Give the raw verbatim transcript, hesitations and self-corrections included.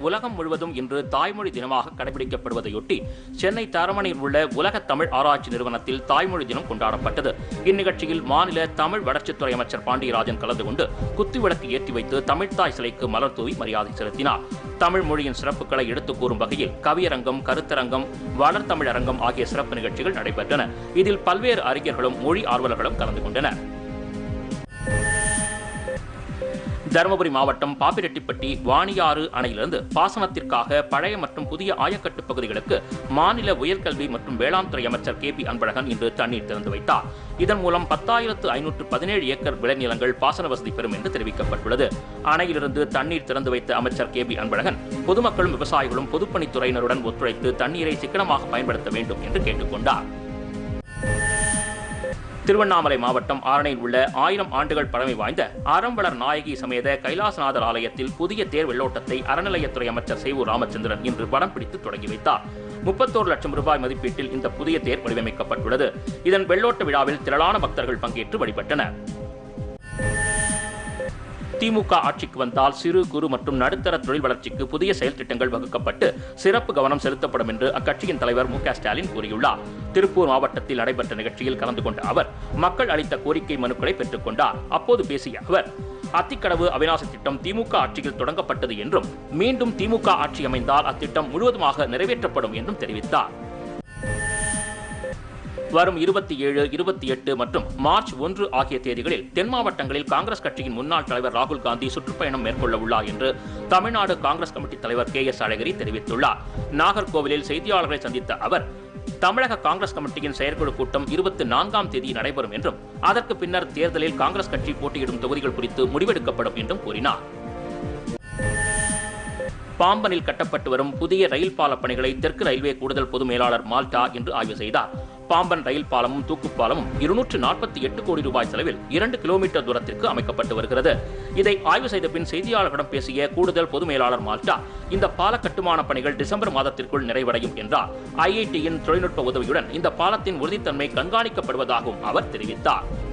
உலகம் முழுவதும் இன்று தாய்மொழி தினமாக கடைபிடிக்கப்படுவதையொட்டி சென்னை தரமணியில் உள்ள உலக தமிழ் ஆராய்ச்சி நிறுவனத்தில் தாய்மொழி தினம் கொண்டாடப்பட்டது. இந்நிகழ்ச்சியில் மாநில தமிழ் வளர்ச்சித்துறை அமைச்சர் பாண்டியராஜன் கலந்து கொண்டு குத்துவிளக்கு ஏற்றி வைத்து தமிழ்த்தாய் சிலைக்கு மலர் தூவி மரியாதை செலுத்தினார். தமிழ் மொழியின் சிறப்புகளை எடுத்துக் கூறும் வகையில் கவியரங்கம், கருத்தரங்கம், வளர்த்தமிழரங்கம் ஆகிய சிறப்பு நிகழ்ச்சிகள் நடைபெற்றன. இதில் பல்வேறு அறிஞர்களும் மொழி ஆர்வலர்களும் கலந்து கொண்டனர். தருமபுரி மாவட்டம் பாப்பிரெட்டிப்பட்டி வாணியாறு அணையிலிருந்து பாசனத்திற்காக பழைய மற்றும் புதிய ஆயக்கட்டு பகுதிகளுக்கு மாநில உயர்கல்வி மற்றும் வேளாண் துறை அமைச்சர் கே பி அன்பழகன் இன்று தண்ணீர் திறந்து வைத்தார். இதன் மூலம் பத்தாயிரத்து ஐநூற்று பதினேழு ஏக்கர் விளைநிலங்கள் பாசன வசதி பெறும் என்று தெரிவிக்கப்பட்டுள்ளது. அணையிலிருந்து தண்ணீர் திறந்து வைத்த அமைச்சர் கே பி அன்பழகன் பொதுமக்களும் விவசாயிகளும் பொதுப்பணித்துறையினருடன் ஒத்துழைத்து தண்ணீரை சிக்கனமாக பயன்படுத்த வேண்டும் என்று கேட்டுக் கொண்டார். திருவண்ணாமலை மாவட்டம் ஆரணியில் உள்ள ஆயிரம் ஆண்டுகள் பழமை வாய்ந்த அறம்வளர் நாயகி சமேத கைலாசநாதர் ஆலயத்தில் புதிய தேர் வெள்ளோட்டத்தை அறநிலையத்துறை அமைச்சர் சேவூர் ராமச்சந்திரன் இன்று படம் பிடித்து தொடங்கி வைத்தார். முப்பத்தோரு லட்சம் ரூபாய் மதிப்பீட்டில் இந்த புதிய தேர் வடிவமைக்கப்பட்டுள்ளது. இதன் வெள்ளோட்ட விழாவில் திரளான பக்தர்கள் பங்கேற்று வழிபட்டனர். திமுக ஆட்சிக்கு வந்தால் சிறு குறு மற்றும் நடுத்தர தொழில் வளர்ச்சிக்கு புதிய செயல் திட்டங்கள் வகுக்கப்பட்டு சிறப்பு கவனம் செலுத்தப்படும் என்று அக்கட்சியின் தலைவர் மு க ஸ்டாலின் கூறியுள்ளார். திருப்பூர் மாவட்டத்தில் நடைபெற்ற நிகழ்ச்சியில் கலந்து கொண்ட அவர் மக்கள் அளித்த கோரிக்கை மனுக்களை பெற்றுக் கொண்டார். அப்போது பேசிய அவர், அத்திக்கடவு அவிநாசி திட்டம் திமுக ஆட்சியில் தொடங்கப்பட்டது என்றும் மீண்டும் திமுக ஆட்சி அமைந்தால் அத்திட்டம் முழுவதுமாக நிறைவேற்றப்படும் என்றும் தெரிவித்தார். வரும் இருபத்தி ஏழு, இருபத்தி எட்டு மற்றும் மார்ச் ஒன்று ஆகிய தேதிகளில் தென் மாவட்டங்களில் காங்கிரஸ் கட்சியின் முன்னாள் தலைவர் ராகுல் காந்தி சுற்றுப்பயணம் மேற்கொள்ள உள்ளார் என்று தமிழ்நாடு காங்கிரஸ் கமிட்டி தலைவர் கே எஸ் அழகிரி தெரிவித்துள்ளார். நாகர்கோவிலில் செய்தியாளர்களை சந்தித்த அவர், தமிழக காங்கிரஸ் கமிட்டியின் செயற்குழு கூட்டம் இருபத்தி நான்காம் தேதி நடைபெறும் என்றும் அதற்கு பின்னர் தேர்தலில் காங்கிரஸ் கட்சி போட்டியிடும் தொகுதிகள் குறித்து முடிவெடுக்கப்படும் என்றும் கூறினார். பாம்பனில் கட்டப்பட்டு வரும் புதிய ரயில் பால பணிகளை தெற்கு ரயில்வே கூடுதல் பொது மேலாளர் மால்டா இன்று ஆய்வு செய்தார். பாம்பன் ரயில் பாலமும் தூக்குப்பாலமும் இருநூற்று நாற்பத்தி எட்டு கோடி ரூபாய் செலவில் இரண்டு கிலோமீட்டர் தூரத்திற்கு அமைக்கப்பட்டு வருகிறது. இதை ஆய்வு செய்த பின் செய்தியாளர்களிடம் பேசிய கூடுதல் பொது மேலாளர் மால்டா, இந்த பால கட்டுமான பணிகள் டிசம்பர் மாதத்திற்குள் நிறைவடையும் என்றார். ஐஐடியின் தொழில்நுட்ப உதவியுடன் இந்த பாலத்தின் உறுதித்தன்மை கண்காணிக்கப்படுவதாகவும் அவர் தெரிவித்தார்.